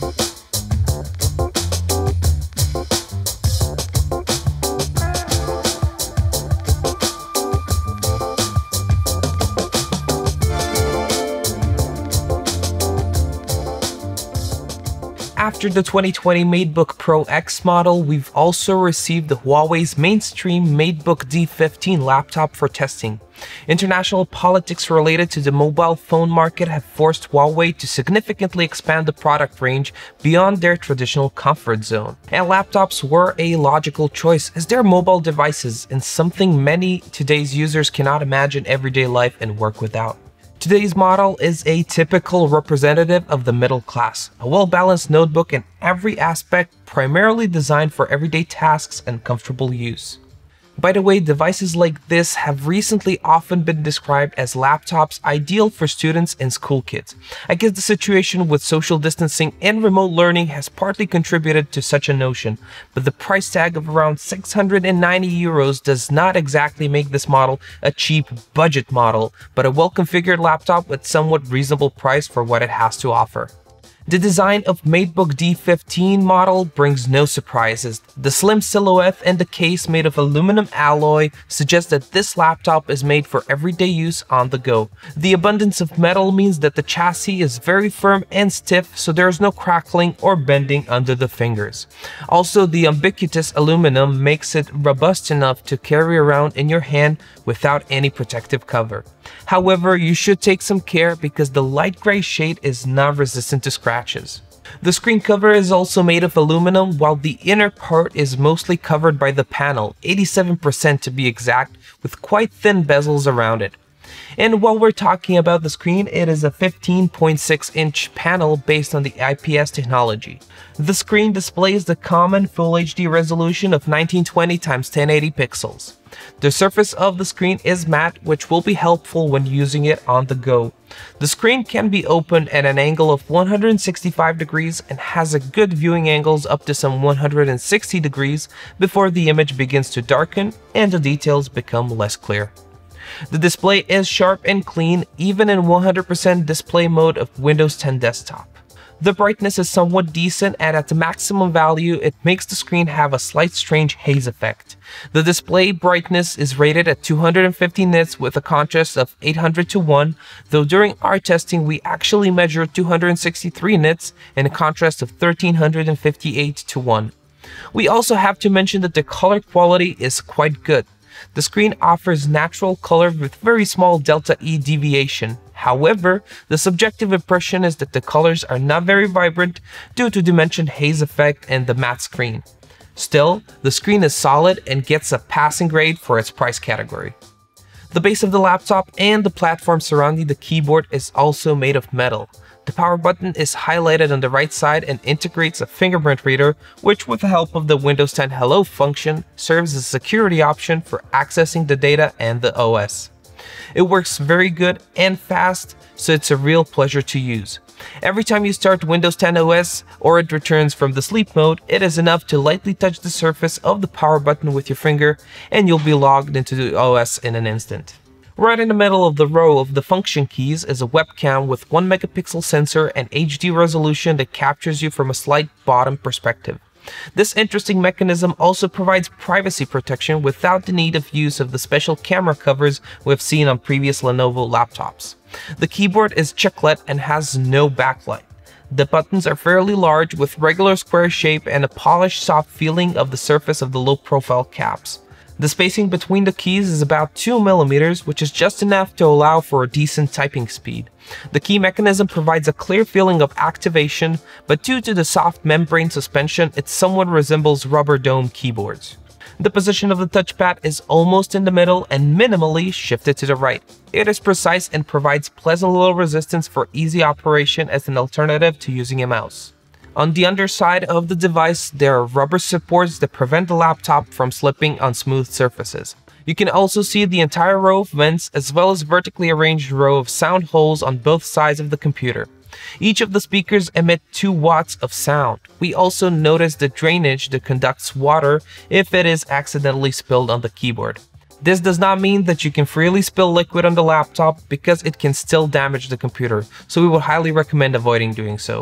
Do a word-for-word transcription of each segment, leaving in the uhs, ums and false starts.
After the twenty twenty MateBook Pro X model, we've also received the Huawei's mainstream MateBook D fifteen laptop for testing. International politics related to the mobile phone market have forced Huawei to significantly expand the product range beyond their traditional comfort zone. And laptops were a logical choice as they're mobile devices and something many today's users cannot imagine everyday life and work without. Today's model is a typical representative of the middle class, a well-balanced notebook in every aspect, primarily designed for everyday tasks and comfortable use. By the way, devices like this have recently often been described as laptops ideal for students and school kids. I guess the situation with social distancing and remote learning has partly contributed to such a notion, but the price tag of around six hundred ninety euros does not exactly make this model a cheap budget model, but a well-configured laptop with somewhat reasonable price for what it has to offer. The design of MateBook D fifteen model brings no surprises. The slim silhouette and the case made of aluminum alloy suggest that this laptop is made for everyday use on the go. The abundance of metal means that the chassis is very firm and stiff, so there is no crackling or bending under the fingers. Also, the ubiquitous aluminum makes it robust enough to carry around in your hand without any protective cover. However, you should take some care because the light gray shade is not resistant to scratches. The screen cover is also made of aluminum, while the inner part is mostly covered by the panel, eighty-seven percent to be exact, with quite thin bezels around it. And while we're talking about the screen, it is a fifteen point six inch panel based on the I P S technology. The screen displays the common Full H D resolution of nineteen twenty by ten eighty pixels. The surface of the screen is matte, which will be helpful when using it on the go. The screen can be opened at an angle of one hundred sixty-five degrees and has a good viewing angles up to some one hundred sixty degrees before the image begins to darken and the details become less clear. The display is sharp and clean, even in one hundred percent display mode of Windows ten Desktop. The brightness is somewhat decent, and at the maximum value, it makes the screen have a slight strange haze effect. The display brightness is rated at two hundred fifty nits with a contrast of eight hundred to one, though during our testing we actually measured two hundred sixty-three nits and a contrast of one thousand three hundred fifty-eight to one. We also have to mention that the color quality is quite good. The screen offers natural color with very small delta E deviation. However, the subjective impression is that the colors are not very vibrant due to the mentioned haze effect and the matte screen. Still, the screen is solid and gets a passing grade for its price category. The base of the laptop and the platform surrounding the keyboard is also made of metal. The power button is highlighted on the right side and integrates a fingerprint reader, which with the help of the Windows ten Hello function serves as a security option for accessing the data and the O S. It works very good and fast, so it's a real pleasure to use. Every time you start Windows ten O S or it returns from the sleep mode, it is enough to lightly touch the surface of the power button with your finger and you'll be logged into the O S in an instant. Right in the middle of the row of the function keys is a webcam with one megapixel sensor and H D resolution that captures you from a slight bottom perspective. This interesting mechanism also provides privacy protection without the need of use of the special camera covers we've seen on previous Lenovo laptops. The keyboard is chiclet and has no backlight. The buttons are fairly large with regular square shape and a polished soft feeling of the surface of the low-profile caps. The spacing between the keys is about two millimeters, which is just enough to allow for a decent typing speed. The key mechanism provides a clear feeling of activation, but due to the soft membrane suspension, it somewhat resembles rubber dome keyboards. The position of the touchpad is almost in the middle and minimally shifted to the right. It is precise and provides pleasant little resistance for easy operation as an alternative to using a mouse. On the underside of the device, there are rubber supports that prevent the laptop from slipping on smooth surfaces. You can also see the entire row of vents as well as vertically arranged row of sound holes on both sides of the computer. Each of the speakers emit two watts of sound. We also notice the drainage that conducts water if it is accidentally spilled on the keyboard. This does not mean that you can freely spill liquid on the laptop because it can still damage the computer, so we would highly recommend avoiding doing so.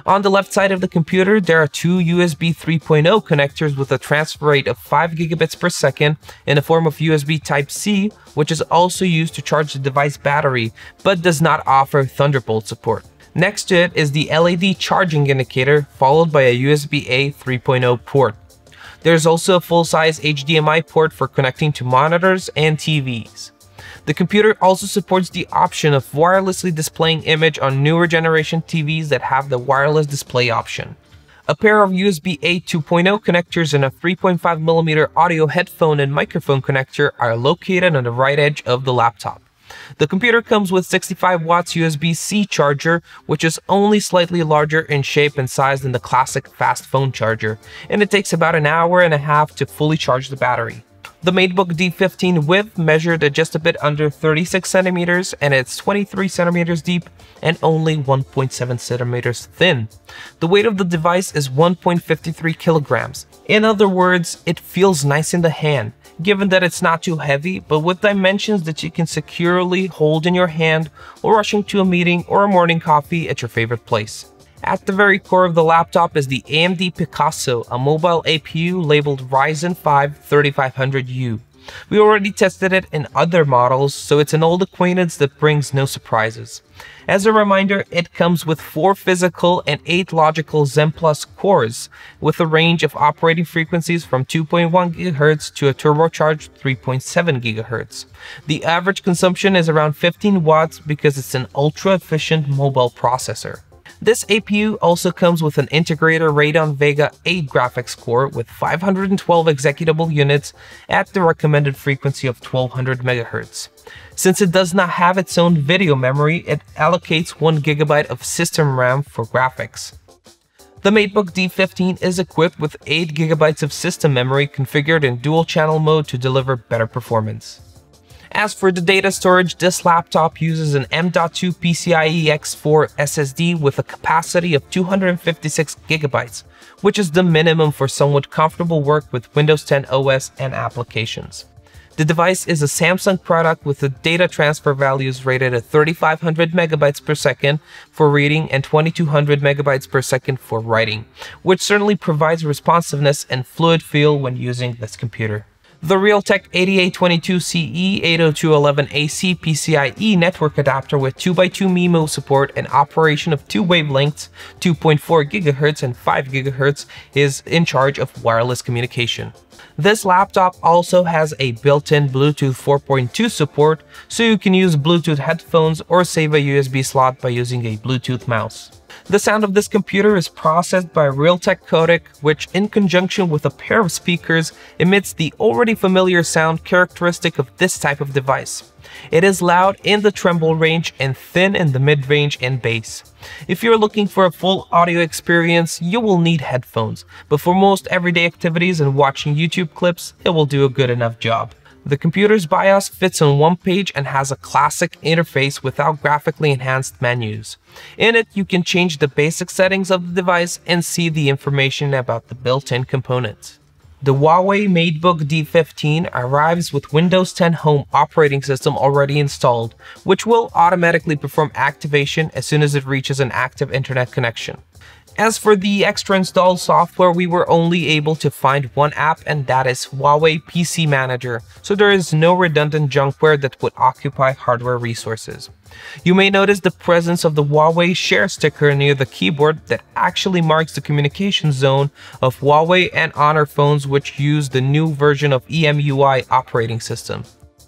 On the left side of the computer, there are two U S B three point oh connectors with a transfer rate of five gigabits per second in the form of U S B Type C, which is also used to charge the device battery, but does not offer Thunderbolt support. Next to it is the L E D charging indicator, followed by a U S B A three point oh port. There's also a full-size H D M I port for connecting to monitors and T Vs. The computer also supports the option of wirelessly displaying image on newer generation T Vs that have the wireless display option. A pair of U S B A two point oh connectors and a three point five millimeter audio headphone and microphone connector are located on the right edge of the laptop. The computer comes with sixty-five watts U S B C charger, which is only slightly larger in shape and size than the classic fast phone charger, and it takes about an hour and a half to fully charge the battery. The MateBook D fifteen width measured at just a bit under thirty-six centimeters, and it's twenty-three centimeters deep and only one point seven centimeters thin. The weight of the device is one point five three kilograms. In other words, it feels nice in the hand, given that it's not too heavy, but with dimensions that you can securely hold in your hand while rushing to a meeting or a morning coffee at your favorite place. At the very core of the laptop is the A M D Picasso, a mobile A P U labeled Ryzen five thirty-five hundred U. We already tested it in other models, so it's an old acquaintance that brings no surprises. As a reminder, it comes with four physical and eight logical Zen Plus cores, with a range of operating frequencies from two point one gigahertz to a turbocharged three point seven gigahertz. The average consumption is around fifteen watts because it's an ultra-efficient mobile processor. This A P U also comes with an integrated Radeon Vega eight graphics core with five hundred twelve executable units at the recommended frequency of twelve hundred megahertz. Since it does not have its own video memory, it allocates one gigabyte of system RAM for graphics. The MateBook D fifteen is equipped with eight gigabytes of system memory configured in dual-channel mode to deliver better performance. As for the data storage, this laptop uses an M dot two PCIe X four S S D with a capacity of two hundred fifty-six gigabytes, which is the minimum for somewhat comfortable work with Windows ten O S and applications. The device is a Samsung product with the data transfer values rated at thirty-five hundred megabytes per second for reading and twenty-two hundred megabytes per second for writing, which certainly provides responsiveness and fluid feel when using this computer. The Realtek eighty-eight twenty-two C E eight oh two eleven A C PCIe network adapter with two by two MIMO support and operation of two wavelengths, two point four gigahertz and five gigahertz, is in charge of wireless communication. This laptop also has a built-in Bluetooth four point two support, so you can use Bluetooth headphones or save a U S B slot by using a Bluetooth mouse. The sound of this computer is processed by a Realtek codec, which in conjunction with a pair of speakers emits the already familiar sound characteristic of this type of device. It is loud in the treble range and thin in the mid-range and bass. If you're looking for a full audio experience, you will need headphones, but for most everyday activities and watching YouTube clips, it will do a good enough job. The computer's BIOS fits on one page and has a classic interface without graphically enhanced menus. In it, you can change the basic settings of the device and see the information about the built-in components. The Huawei MateBook D fifteen arrives with Windows ten Home operating system already installed, which will automatically perform activation as soon as it reaches an active internet connection. As for the extra installed software, we were only able to find one app, and that is Huawei P C Manager, so there is no redundant junkware that would occupy hardware resources. You may notice the presence of the Huawei Share sticker near the keyboard that actually marks the communication zone of Huawei and Honor phones, which use the new version of E M U I operating system.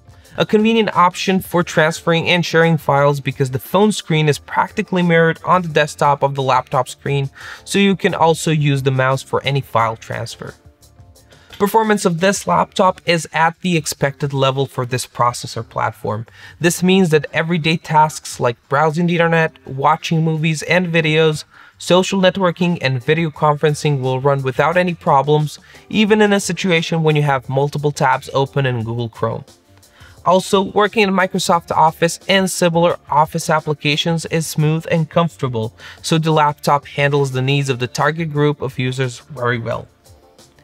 A convenient option for transferring and sharing files because the phone screen is practically mirrored on the desktop of the laptop screen, so you can also use the mouse for any file transfer. Performance of this laptop is at the expected level for this processor platform. This means that everyday tasks like browsing the internet, watching movies and videos, social networking and video conferencing will run without any problems, even in a situation when you have multiple tabs open in Google Chrome. Also, working in Microsoft Office and similar Office applications is smooth and comfortable, so the laptop handles the needs of the target group of users very well.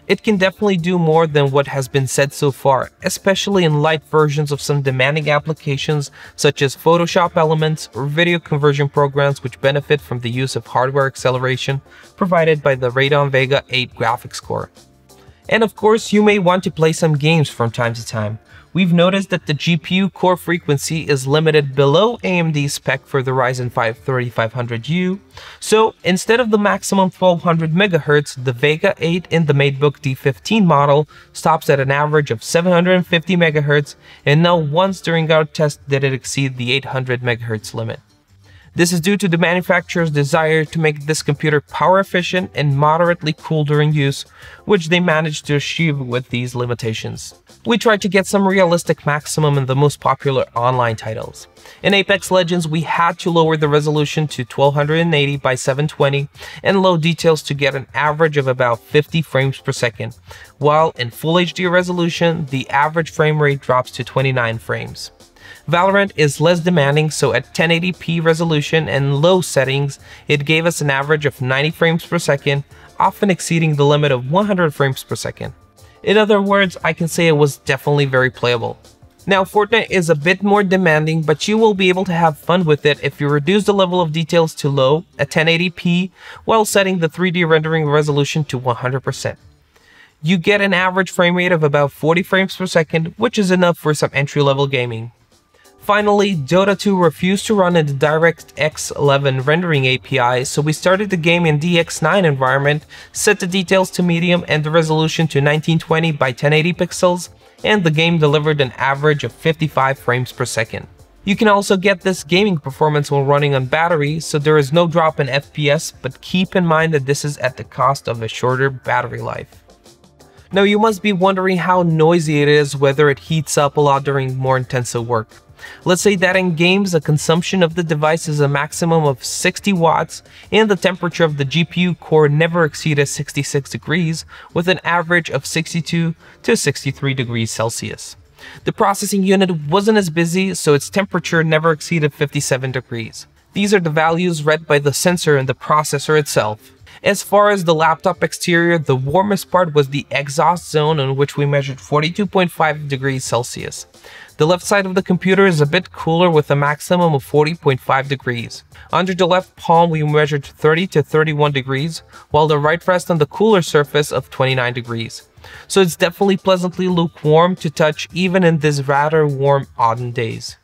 It can definitely do more than what has been said so far, especially in light versions of some demanding applications such as Photoshop Elements or video conversion programs which benefit from the use of hardware acceleration provided by the Radeon Vega eight graphics core. And of course, you may want to play some games from time to time. We've noticed that the G P U core frequency is limited below A M D's spec for the Ryzen five thirty-five hundred U, so instead of the maximum twelve hundred megahertz, the Vega eight in the MateBook D fifteen model stops at an average of seven hundred fifty megahertz, and not once during our test did it exceed the eight hundred megahertz limit. This is due to the manufacturer's desire to make this computer power efficient and moderately cool during use, which they managed to achieve with these limitations. We tried to get some realistic maximum in the most popular online titles. In Apex Legends, we had to lower the resolution to twelve eighty by seven twenty and low details to get an average of about fifty frames per second, while in Full H D resolution, the average frame rate drops to twenty-nine frames. Valorant is less demanding, so at ten eighty p resolution and low settings, it gave us an average of ninety frames per second, often exceeding the limit of one hundred frames per second. In other words, I can say it was definitely very playable. Now, Fortnite is a bit more demanding, but you will be able to have fun with it if you reduce the level of details to low at ten eighty p while setting the three D rendering resolution to one hundred percent. You get an average frame rate of about forty frames per second, which is enough for some entry-level gaming. Finally, Dota two refused to run in the DirectX eleven rendering A P I, so we started the game in D X nine environment, set the details to medium and the resolution to nineteen twenty by ten eighty pixels, and the game delivered an average of fifty-five frames per second. You can also get this gaming performance while running on battery, so there is no drop in F P S, but keep in mind that this is at the cost of a shorter battery life. Now, you must be wondering how noisy it is, whether it heats up a lot during more intensive work. Let's say that in games, the consumption of the device is a maximum of sixty watts, and the temperature of the G P U core never exceeded sixty-six degrees, with an average of sixty-two to sixty-three degrees Celsius. The processing unit wasn't as busy, so its temperature never exceeded fifty-seven degrees. These are the values read by the sensor in the processor itself. As far as the laptop exterior, the warmest part was the exhaust zone, in which we measured forty-two point five degrees Celsius. The left side of the computer is a bit cooler with a maximum of forty point five degrees. Under the left palm we measured thirty to thirty-one degrees, while the right rests on the cooler surface of twenty-nine degrees. So it's definitely pleasantly lukewarm to touch even in these rather warm autumn days.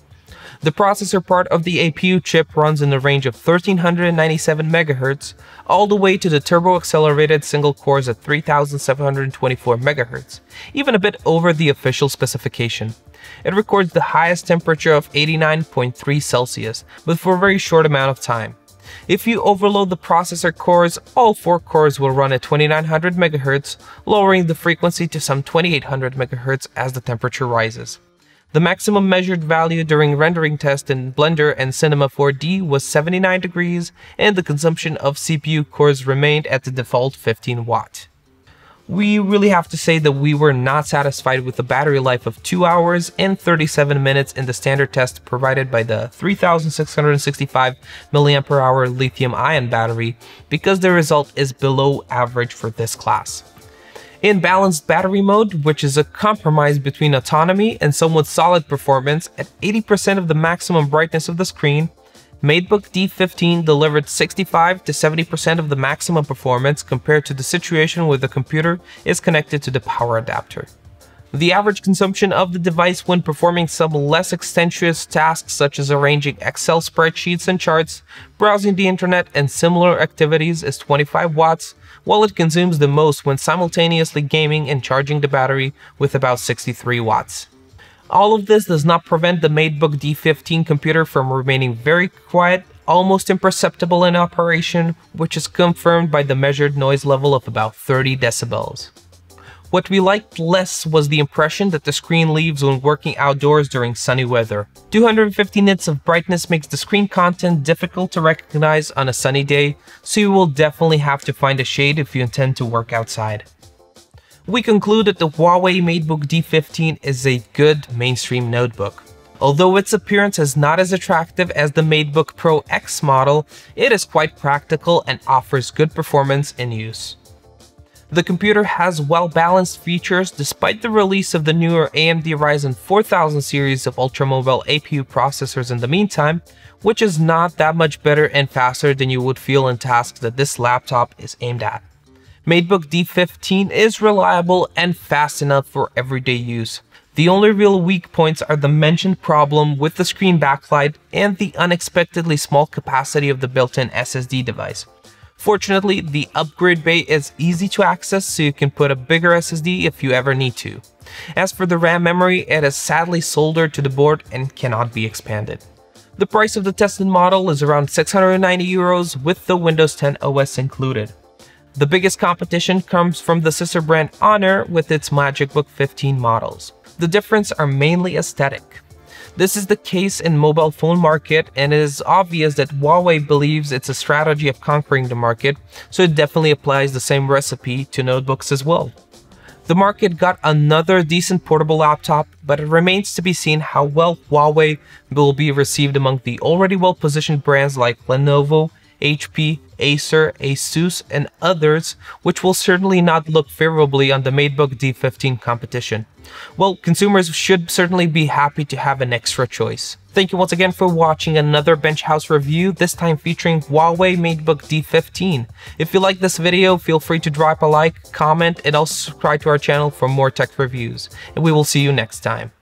The processor part of the A P U chip runs in the range of thirteen ninety-seven megahertz, all the way to the turbo-accelerated single cores at three thousand seven hundred twenty-four megahertz, even a bit over the official specification. It records the highest temperature of eighty-nine point three Celsius, but for a very short amount of time. If you overload the processor cores, all four cores will run at twenty-nine hundred megahertz, lowering the frequency to some twenty-eight hundred megahertz as the temperature rises. The maximum measured value during rendering test in Blender and Cinema four D was seventy-nine degrees, and the consumption of C P U cores remained at the default fifteen watt. We really have to say that we were not satisfied with the battery life of two hours and thirty-seven minutes in the standard test provided by the three thousand six hundred sixty-five milliamp hour lithium-ion battery, because the result is below average for this class. In balanced battery mode, which is a compromise between autonomy and somewhat solid performance, at eighty percent of the maximum brightness of the screen, MateBook D fifteen delivered sixty-five to seventy percent of the maximum performance compared to the situation where the computer is connected to the power adapter. The average consumption of the device when performing some less extensive tasks such as arranging Excel spreadsheets and charts, browsing the internet, and similar activities is twenty-five watts, while it consumes the most when simultaneously gaming and charging the battery with about sixty-three watts. All of this does not prevent the MateBook D fifteen computer from remaining very quiet, almost imperceptible in operation, which is confirmed by the measured noise level of about thirty decibels. What we liked less was the impression that the screen leaves when working outdoors during sunny weather. two hundred fifty nits of brightness makes the screen content difficult to recognize on a sunny day, so you will definitely have to find a shade if you intend to work outside. We conclude that the Huawei MateBook D fifteen is a good mainstream notebook. Although its appearance is not as attractive as the MateBook Pro X model, it is quite practical and offers good performance in use. The computer has well-balanced features despite the release of the newer A M D Ryzen four thousand series of ultramobile A P U processors in the meantime, which is not that much better and faster than you would feel in tasks that this laptop is aimed at. MateBook D fifteen is reliable and fast enough for everyday use. The only real weak points are the mentioned problem with the screen backlight and the unexpectedly small capacity of the built-in S S D device. Fortunately, the upgrade bay is easy to access, so you can put a bigger S S D if you ever need to. As for the RAM memory, it is sadly soldered to the board and cannot be expanded. The price of the tested model is around six hundred ninety euros with the Windows ten O S included. The biggest competition comes from the sister brand Honor with its MagicBook fifteen models. The difference are mainly aesthetic. This is the case in mobile phone market, and it is obvious that Huawei believes it's a strategy of conquering the market, so it definitely applies the same recipe to notebooks as well. The market got another decent portable laptop, but it remains to be seen how well Huawei will be received among the already well-positioned brands like Lenovo, H P, Acer, Asus, and others, which will certainly not look favorably on the MateBook D fifteen competition. Well, consumers should certainly be happy to have an extra choice. Thank you once again for watching another Benchhouse review, this time featuring Huawei MateBook D fifteen. If you like this video, feel free to drop a like, comment, and also subscribe to our channel for more tech reviews. And we will see you next time.